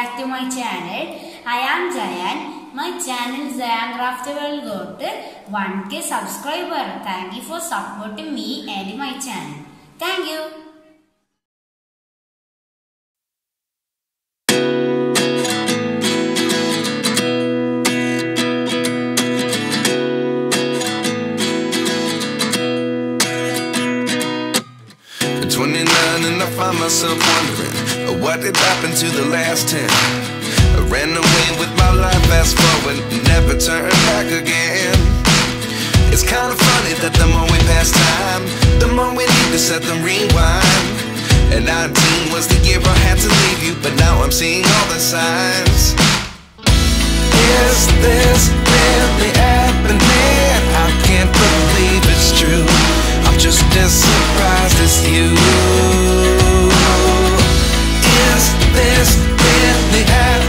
back to my channel. I am Jayan. My channel Jayan Craft World got 1K subscriber. Thank you for supporting me and my channel. Thank you. At 29 and I find myself wondering what did happen to the last 10. I ran away with my life, fast forward, never turn back again. It's kind of funny that the more we pass time, the more we need to set the rewind. And 19 was the year I had to leave you, but now I'm seeing all the signs. Is this really happening? I can't believe it's true. I'm just as surprised as you.